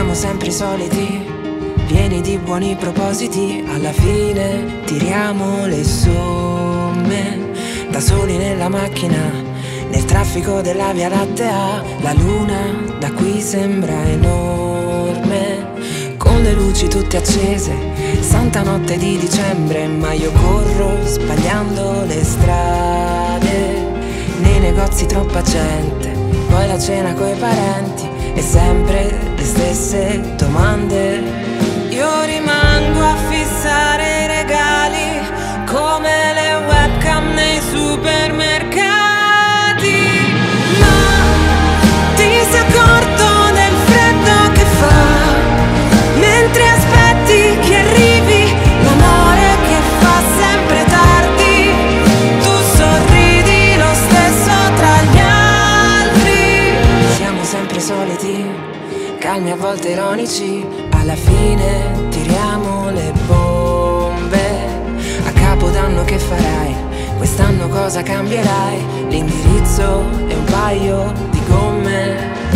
Siamo sempre i soliti, pieni di buoni propositi. Alla fine tiriamo le somme, da soli nella macchina, nel traffico della Via Lattea. La luna da qui sembra enorme, con le luci tutte accese, santa notte di dicembre. Ma io corro sbagliando le strade, nei negozi troppa gente, poi la cena coi parenti e sempre le stesse domande. Io rimango a fissare i regali come le webcam nei supermercati. Ma ti sei accorto del freddo che fa mentre aspetti che arrivi l'amore che fa sempre tardi? Tu sorridi lo stesso tra gli altri. Siamo sempre soliti, calmi a volte ironici. Alla fine tiriamo le bombe. A Capodanno che farai? Quest'anno cosa cambierai? L'indirizzo e un paio di gomme.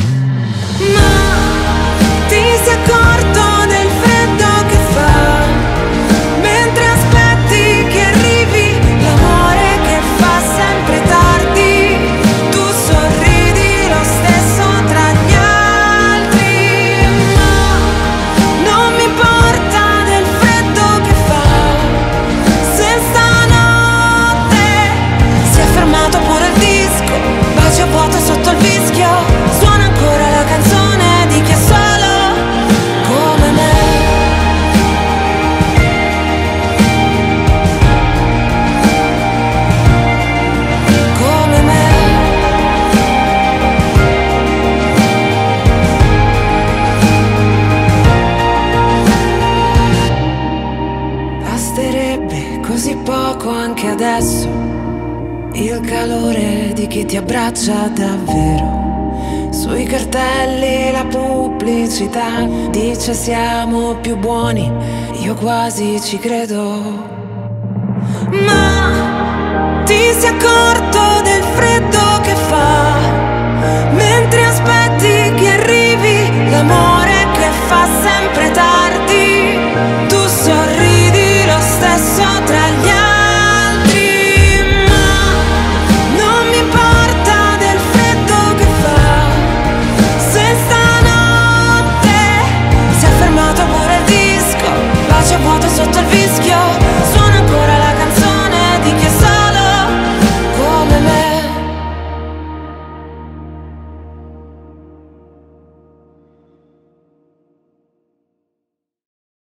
Ma ti sei accorto del freddo che fa mentre aspetti che arrivi l'amore che fa sempre tardi? Tu sorridi lo stesso tra gli altri. Ma non mi importa del freddo che fa, se stanotte si è fermato pure il disco, bacio vuoto sotto il vischio, suona ancora la canzone di chi è solo come me. Come me. Basterebbe così poco anche adesso, il calore di chi ti abbraccia davvero. Sui cartelli la pubblicità dice siamo più buoni, io quasi ci credo. Ma ti sei accorto del freddo che fa